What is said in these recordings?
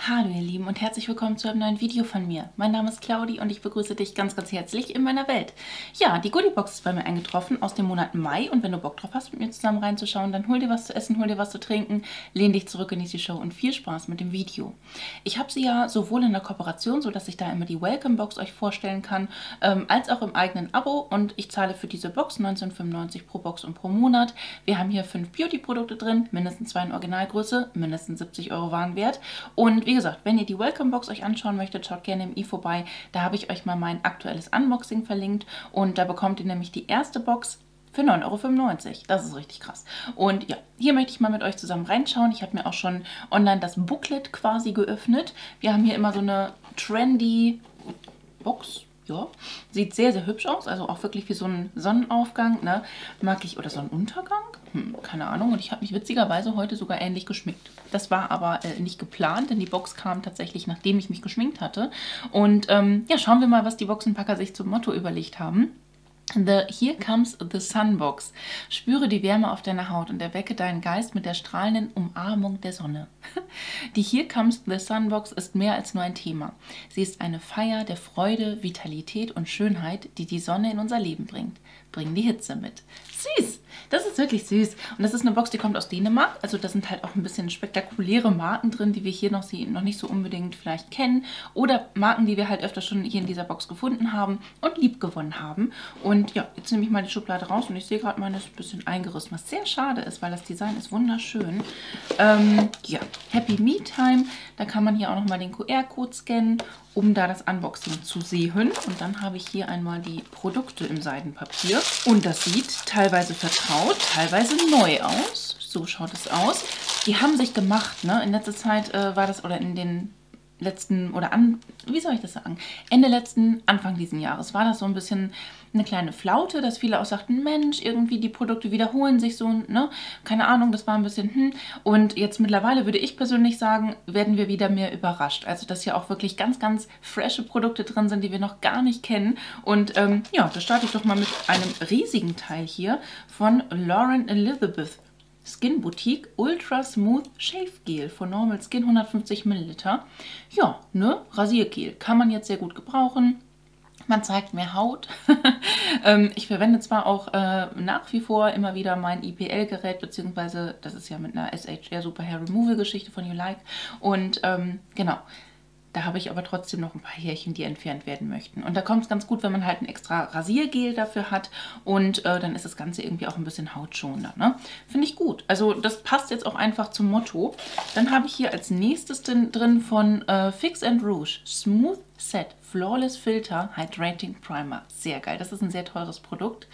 Hallo ihr Lieben und herzlich willkommen zu einem neuen Video von mir. Mein Name ist Claudi und ich begrüße dich ganz, ganz herzlich in meiner Welt. Ja, die Goodiebox ist bei mir eingetroffen aus dem Monat Mai und wenn du Bock drauf hast, mit mir zusammen reinzuschauen, dann hol dir was zu essen, hol dir was zu trinken, lehn dich zurück, genieß die Show und viel Spaß mit dem Video. Ich habe sie ja sowohl in der Kooperation, sodass ich da immer die Welcome-Box euch vorstellen kann, als auch im eigenen Abo und ich zahle für diese Box 19,95 pro Box und pro Monat. Wir haben hier 5 Beauty-Produkte drin, mindestens 2 in Originalgröße, mindestens 70 € Warenwert und wie gesagt, wenn ihr die Welcome-Box euch anschauen möchtet, schaut gerne im i vorbei. Da habe ich euch mal mein aktuelles Unboxing verlinkt und da bekommt ihr nämlich die erste Box für 9,95 €. Das ist richtig krass. Und ja, hier möchte ich mal mit euch zusammen reinschauen. Ich habe mir auch schon online das Booklet quasi geöffnet. Wir haben hier immer so eine trendy Box. Ja, sieht sehr, sehr hübsch aus. Also auch wirklich wie so ein Sonnenaufgang, ne? Mag ich, oder Sonnenuntergang? Keine Ahnung. Und ich habe mich witzigerweise heute sogar ähnlich geschminkt. Das war aber nicht geplant, denn die Box kam tatsächlich, nachdem ich mich geschminkt hatte. Und ja, schauen wir mal, was die Boxenpacker sich zum Motto überlegt haben. Here Comes the Sunbox. Spüre die Wärme auf deiner Haut und erwecke deinen Geist mit der strahlenden Umarmung der Sonne. Die Here Comes the Sunbox ist mehr als nur ein Thema. Sie ist eine Feier der Freude, Vitalität und Schönheit, die die Sonne in unser Leben bringt. Bring die Hitze mit. Süß! Das ist wirklich süß. Und das ist eine Box, die kommt aus Dänemark. Also da sind halt auch ein bisschen spektakuläre Marken drin, die wir hier noch nicht so unbedingt vielleicht kennen. Oder Marken, die wir halt öfter schon hier in dieser Box gefunden haben und liebgewonnen haben. Und ja, jetzt nehme ich mal die Schublade raus und ich sehe gerade, meine ist ein bisschen eingerissen, was sehr schade ist, weil das Design ist wunderschön. Ja, Happy Me Time. Da kann man hier auch nochmal den QR-Code scannen, um da das Unboxing zu sehen. Und dann habe ich hier einmal die Produkte im Seidenpapier. Und das sieht teilweise vertraut, teilweise neu aus. So schaut es aus. Die haben sich gemacht, ne? In letzter Zeit war das, oder in den letzten, wie soll ich das sagen? Ende letzten, Anfang diesen Jahres war das so ein bisschen eine kleine Flaute, dass viele auch sagten, Mensch, irgendwie die Produkte wiederholen sich so, ne? Keine Ahnung, das war ein bisschen, Und jetzt mittlerweile würde ich persönlich sagen, werden wir wieder mehr überrascht. Also, dass hier auch wirklich ganz, ganz frische Produkte drin sind, die wir noch gar nicht kennen. Und ja, da starte ich doch mal mit einem riesigen Teil hier von Lauren Elizabeth Skin Boutique Ultra Smooth Shave Gel von Normal Skin 150 ml. Ja, ne, Rasiergel kann man jetzt sehr gut gebrauchen. Man zeigt mehr Haut. Ich verwende zwar auch nach wie vor immer wieder mein IPL-Gerät, beziehungsweise das ist ja mit einer SHR Super Hair Removal Geschichte von You Like. Und genau. Da habe ich aber trotzdem noch ein paar Härchen, die entfernt werden möchten. Und da kommt es ganz gut, wenn man halt ein extra Rasiergel dafür hat. Und dann ist das Ganze irgendwie auch ein bisschen hautschonender. Ne? Finde ich gut. Also das passt jetzt auch einfach zum Motto. Dann habe ich hier als nächstes drin von Fix and Rouge Smooth Set Flawless Filter Hydrating Primer. Sehr geil. Das ist ein sehr teures Produkt.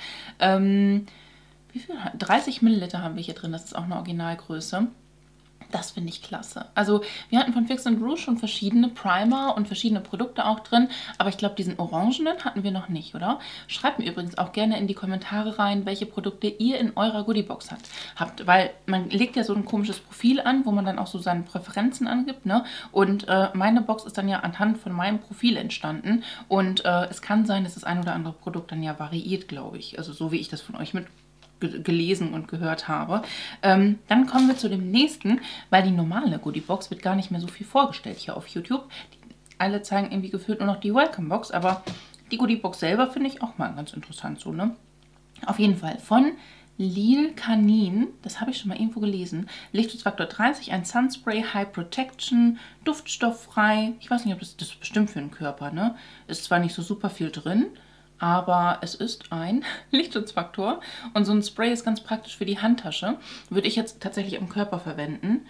Wie viel? 30 ml haben wir hier drin. Das ist auch eine Originalgröße. Das finde ich klasse. Also wir hatten von Fix and Rouge schon verschiedene Primer und verschiedene Produkte auch drin, aber ich glaube, diesen orangenen hatten wir noch nicht, oder? Schreibt mir übrigens auch gerne in die Kommentare rein, welche Produkte ihr in eurer Goodiebox habt, weil man legt ja so ein komisches Profil an, wo man dann auch so seine Präferenzen angibt, ne? Und meine Box ist dann ja anhand von meinem Profil entstanden und es kann sein, dass das ein oder andere Produkt dann ja variiert, glaube ich. Also so wie ich das von euch gelesen und gehört habe. Dann kommen wir zu dem nächsten, weil die normale Goodiebox wird gar nicht mehr so viel vorgestellt hier auf YouTube. Alle zeigen irgendwie gefühlt nur noch die Welcome-Box, aber die Goodiebox selber finde ich auch mal ganz interessant so, ne? Auf jeden Fall von Lil Canin, das habe ich schon mal irgendwo gelesen, Lichtschutzfaktor 30, ein Sunspray, High Protection, duftstofffrei. Ich weiß nicht, ob das ist bestimmt für den Körper, ne? Ist zwar nicht so super viel drin, aber es ist ein Lichtschutzfaktor und so ein Spray ist ganz praktisch für die Handtasche. Würde ich jetzt tatsächlich am Körper verwenden,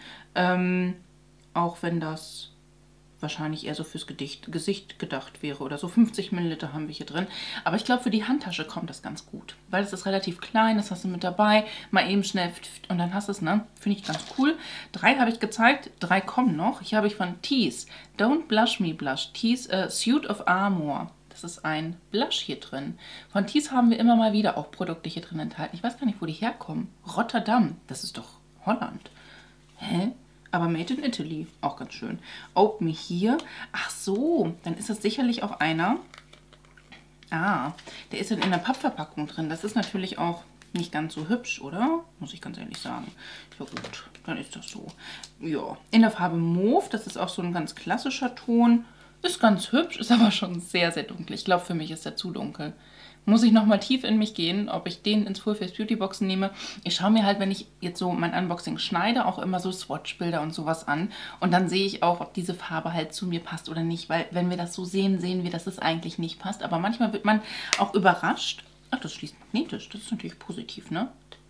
auch wenn das wahrscheinlich eher so fürs Gesicht gedacht wäre oder so. 50 ml haben wir hier drin. Aber ich glaube, für die Handtasche kommt das ganz gut, weil es ist relativ klein, das hast du mit dabei, mal eben schnell und dann hast du es, ne? Finde ich ganz cool. 3 habe ich gezeigt, 3 kommen noch. Hier habe ich von Tease, Don't Blush Me Blush, Tease Suit of Armor. Das ist ein Blush hier drin. Von Tease haben wir immer mal wieder auch Produkte hier drin enthalten. Ich weiß gar nicht, wo die herkommen. Rotterdam, das ist doch Holland. Hä? Aber made in Italy, auch ganz schön. Open Me hier. Ach so, dann ist das sicherlich auch einer. Ah, der ist dann in der Pappverpackung drin. Das ist natürlich auch nicht ganz so hübsch, oder? Muss ich ganz ehrlich sagen. Ja gut, dann ist das so. Ja, in der Farbe Mauve, das ist auch so ein ganz klassischer Ton. Ist ganz hübsch, ist aber schon sehr, sehr dunkel. Ich glaube, für mich ist der zu dunkel. Muss ich nochmal tief in mich gehen, ob ich den ins Full Face Beauty Boxen nehme. Ich schaue mir halt, wenn ich jetzt so mein Unboxing schneide, auch immer so Swatch-Bilder und sowas an. Und dann sehe ich auch, ob diese Farbe halt zu mir passt oder nicht. Weil wenn wir das so sehen, sehen wir, dass es eigentlich nicht passt. Aber manchmal wird man auch überrascht. Ach, das schließt magnetisch. Das ist natürlich positiv, ne?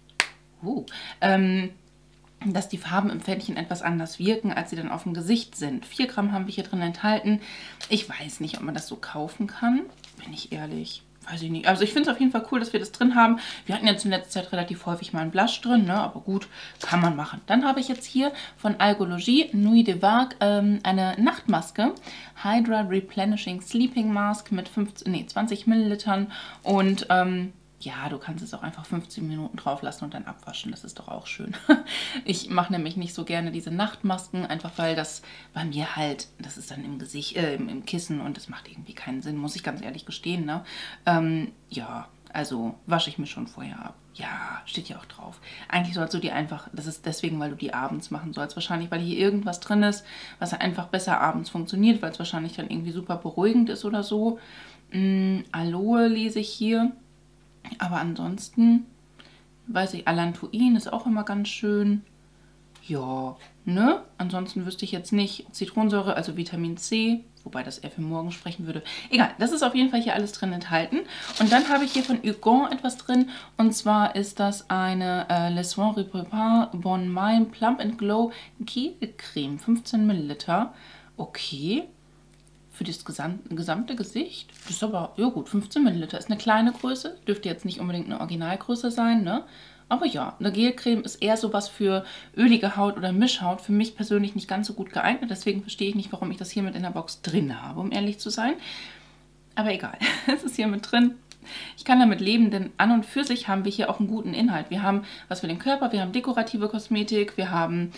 Dass die Farben im Pfännchen etwas anders wirken, als sie dann auf dem Gesicht sind. 4 Gramm haben wir hier drin enthalten. Ich weiß nicht, ob man das so kaufen kann. Bin ich ehrlich. Weiß ich nicht. Also ich finde es auf jeden Fall cool, dass wir das drin haben. Wir hatten jetzt in letzter Zeit relativ häufig mal einen Blush drin, ne? Aber gut, kann man machen. Dann habe ich jetzt hier von Algologie Nuit de Vague eine Nachtmaske. Hydra Replenishing Sleeping Mask mit 20 Millilitern. Und ja, du kannst es auch einfach 15 Minuten drauf lassen und dann abwaschen. Das ist doch auch schön. Ich mache nämlich nicht so gerne diese Nachtmasken, einfach weil das bei mir halt, das ist dann im Gesicht, im Kissen und das macht irgendwie keinen Sinn, muss ich ganz ehrlich gestehen, ne? Ja, also wasche ich mir schon vorher ab. Ja, steht ja auch drauf. Eigentlich sollst du die einfach, das ist deswegen, weil du die abends machen sollst. Wahrscheinlich, weil hier irgendwas drin ist, was einfach besser abends funktioniert, weil es wahrscheinlich dann irgendwie super beruhigend ist oder so. Aloe lese ich hier. Aber ansonsten, weiß ich, Allantoin ist auch immer ganz schön. Ja, ne? Ansonsten wüsste ich jetzt nicht. Zitronensäure, also Vitamin C, wobei das eher für morgen sprechen würde. Egal, das ist auf jeden Fall hier alles drin enthalten. Und dann habe ich hier von Hugon etwas drin. Und zwar ist das eine Les Soins Repopin Bon Main Plump and Glow Gelcreme, 15 Milliliter. Okay. Für das gesamte Gesicht. Das ist aber, ja gut, 15 Milliliter ist eine kleine Größe. Dürfte jetzt nicht unbedingt eine Originalgröße sein, ne? Aber ja, eine Gelcreme ist eher sowas für ölige Haut oder Mischhaut. Für mich persönlich nicht ganz so gut geeignet. Deswegen verstehe ich nicht, warum ich das hier mit in der Box drin habe, um ehrlich zu sein. Aber egal, es ist hier mit drin. Ich kann damit leben, denn an und für sich haben wir hier auch einen guten Inhalt. Wir haben was für den Körper, wir haben dekorative Kosmetik, wir haben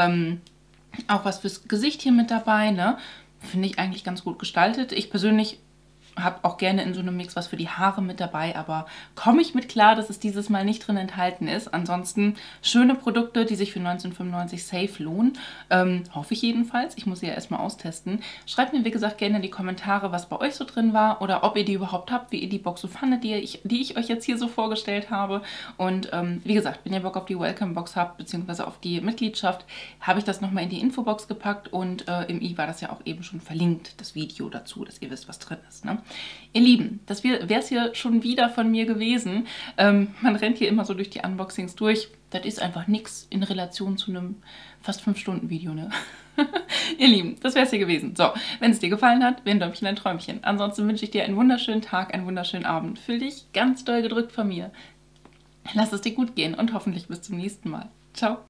auch was fürs Gesicht hier mit dabei, ne? Finde ich eigentlich ganz gut gestaltet. Ich persönlich habe auch gerne in so einem Mix was für die Haare mit dabei, aber komme ich mit klar, dass es dieses Mal nicht drin enthalten ist. Ansonsten schöne Produkte, die sich für 19,95 safe lohnen. Hoffe ich jedenfalls. Ich muss sie ja erstmal austesten. Schreibt mir, wie gesagt, gerne in die Kommentare, was bei euch so drin war oder ob ihr die überhaupt habt, wie ihr die Box so fandet, die ich euch jetzt hier so vorgestellt habe. Und wie gesagt, wenn ihr Bock auf die Welcome-Box habt, beziehungsweise auf die Mitgliedschaft, habe ich das nochmal in die Infobox gepackt und im i war das ja auch eben schon verlinkt, das Video dazu, dass ihr wisst, was drin ist, ne? Ihr Lieben, das wäre es hier schon wieder von mir gewesen. Man rennt hier immer so durch die Unboxings durch. Das ist einfach nichts in Relation zu einem fast 5-Stunden-Video, ne? Ihr Lieben, das wäre es hier gewesen. So, wenn es dir gefallen hat, wäre ein Däumchen ein Träumchen. Ansonsten wünsche ich dir einen wunderschönen Tag, einen wunderschönen Abend. Fühl dich ganz doll gedrückt von mir. Lass es dir gut gehen und hoffentlich bis zum nächsten Mal. Ciao.